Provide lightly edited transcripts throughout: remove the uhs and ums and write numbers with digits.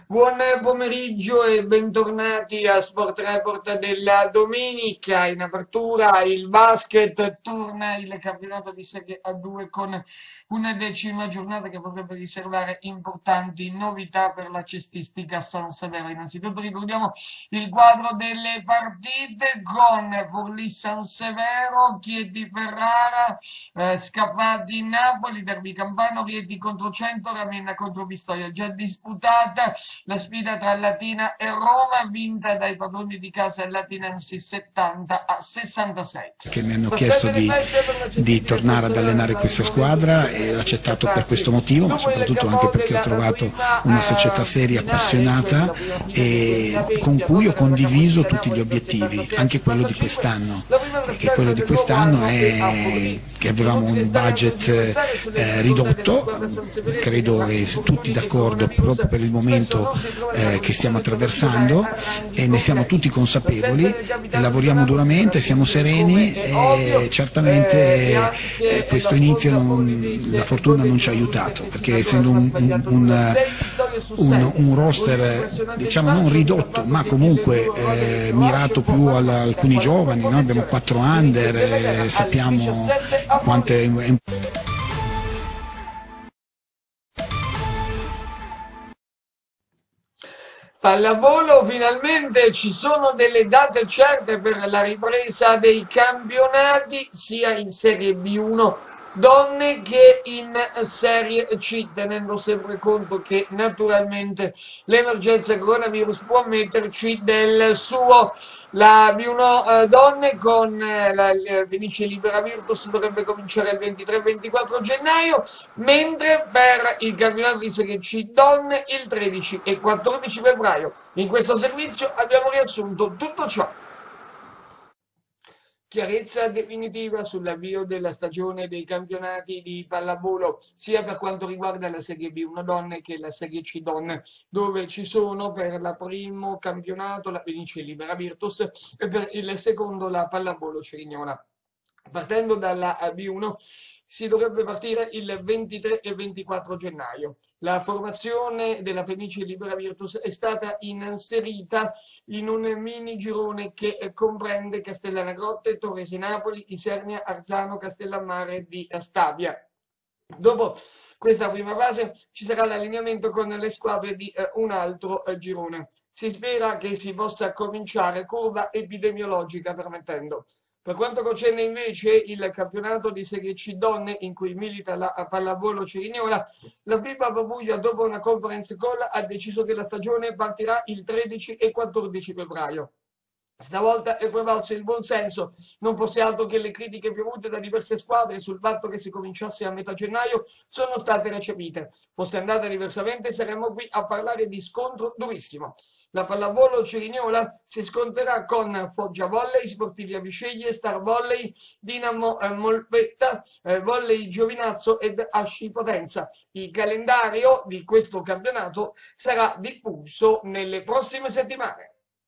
Buon pomeriggio e bentornati a Sport Report della domenica. In apertura il basket, torna il campionato di Serie A2 con una decima giornata che potrebbe riservare importanti novità per la cestistica San Severo. Innanzitutto ricordiamo il quadro delle partite con Forlì San Severo, Chieti Ferrara, Scafati Napoli, Derby Campano, Rieti contro Cento, Ravenna contro Pistoia. Già disputata la sfida tra Latina e Roma, vinta dai padroni di casa latinensi 70-66. Che mi hanno chiesto Passate le feste per la di cestistica San tornare ad Severo allenare arrivano questa il momento di squadra e ho cercare di accettato per riscattarsi questo motivo, ma dopo il soprattutto anche capo perché ho della trovato una società seria, finale, cioè appassionata la prima finale del e con 2020 a cui ho Tottenham da condiviso Capodichino a tutti gli Napoli per obiettivi, 76 a anche quello di 55. quest'anno. La prima Che quello trasferta di del nuovo quest'anno anno è a è Forlì. che I avevamo punti un restare ancora da budget versare sulle difficoltà della ridotto, squadra sanseverese che credo tra che tutti infortuni e d'accordo coronavirus proprio per il spesso momento non si trova nella che stiamo condizione però di giocare attraversando a ranghi e ne siamo completi. tutti L'assenza consapevoli del e capitano di lavoriamo Donato si farà duramente, siamo sentire come sereni è e ovvio, e certamente anche la questo inizio sponda la forlivese fortuna non ci ha godendo dello aiutato perché spettesinatore essendo non ha sbagliato nulla, 6 vittorie su 7, un con roster un'impressionante diciamo non riparto dovuto al ridotto fatto ma che il comunque duo Roderick Roche mirato può più far ad male a alcuni qualunque giovani, no? Abbiamo posizione. 4 L'inizio under della gara e alle sappiamo 17 a quanto Forlì. è Pallavolo, finalmente ci sono delle date certe per la ripresa dei campionati sia in Serie B1 donne che in Serie C, tenendo sempre conto che naturalmente l'emergenza coronavirus può metterci del suo. La B1 donne con la Vinici Libera Virtus dovrebbe cominciare il 23-24 gennaio, mentre per il campionato di Serie C donne il 13 e 14 febbraio. In questo servizio abbiamo riassunto tutto ciò. Chiarezza definitiva sull'avvio della stagione dei campionati di pallavolo, sia per quanto riguarda la Serie B1 donne che la Serie C donne, dove ci sono per il primo campionato la Vinici Libera Virtus e per il secondo la Pallavolo Cerignola. Partendo dalla B1 si dovrebbe partire il 23 e 24 gennaio. La formazione della Fenice Libera Virtus è stata inserita in un mini girone che comprende Castellana Grotte, Torresi Napoli, Isernia, Arzano, Castellammare di Stabia. Dopo questa prima fase ci sarà l'allineamento con le squadre di un altro girone. Si spera che si possa cominciare curva epidemiologica permettendo. Per quanto concerne invece il campionato di Serie C donne in cui milita la pallavolo Cerignola, la FIBA Puglia dopo una conference call ha deciso che la stagione partirà il 13 e 14 febbraio. Stavolta è prevalso il buon senso, non fosse altro che le critiche piovute da diverse squadre sul fatto che si cominciasse a metà gennaio sono state recepite. Fosse andata diversamente saremmo qui a parlare di scontro durissimo. La pallavolo Cerignola si scontrerà con Foggia Volley, Sportivi Aviceglie, Star Volley, Dinamo Molpetta, Volley Giovinazzo ed Asci Potenza. Il calendario di questo campionato sarà diffuso nelle prossime settimane.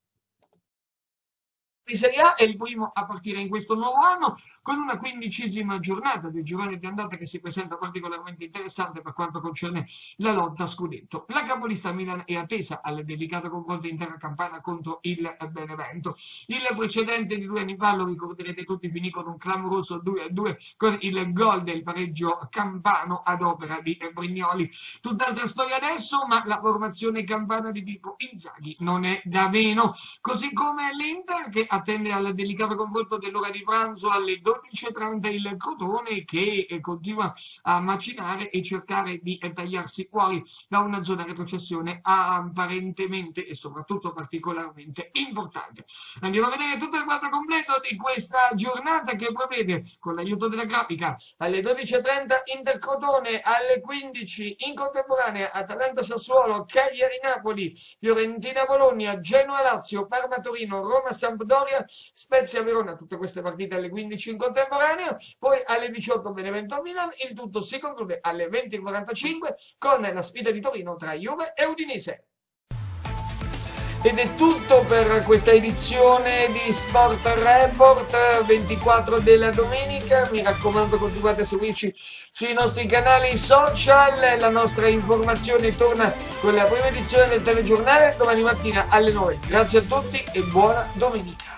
Di Serie A è il primo a partire in questo nuovo anno con una 15ª giornata del girone di andata che si presenta particolarmente interessante per quanto concerne la lotta a scudetto. La capolista Milan è attesa al delicato confronto intera campana contro il Benevento. Il precedente di 2 anni fa, lo ricorderete tutti, finì con un clamoroso 2-2 con il gol del pareggio campano ad opera di Brignoli. Tutt'altra storia adesso, ma la formazione campana di Pippo Inzaghi non è da meno, così come l'Inter che attende al delicato confronto dell'ora di pranzo alle 12:30 il Crotone che continua a macinare e cercare di tagliarsi fuori da una zona retrocessione apparentemente e soprattutto particolarmente importante. Andiamo a vedere tutto il quadro completo di questa giornata che prevede, con l'aiuto della grafica, alle 12:30 Inter Crotone, alle 15 in contemporanea Atalanta Sassuolo, Cagliari Napoli, Fiorentina Bologna, Genoa Lazio, Parma Torino, Roma Sampdoria, Spezia Verona, tutte queste partite alle 15 in contemporanea, poi alle 18 Benevento Milan, il tutto si conclude alle 20:45 con la sfida di Torino tra Juve e Udinese. Ed è tutto per questa edizione di Sport Report 24 della domenica. Mi raccomando, continuate a seguirci sui nostri canali social. La nostra informazione torna con la prima edizione del telegiornale domani mattina alle 9. Grazie a tutti e buona domenica.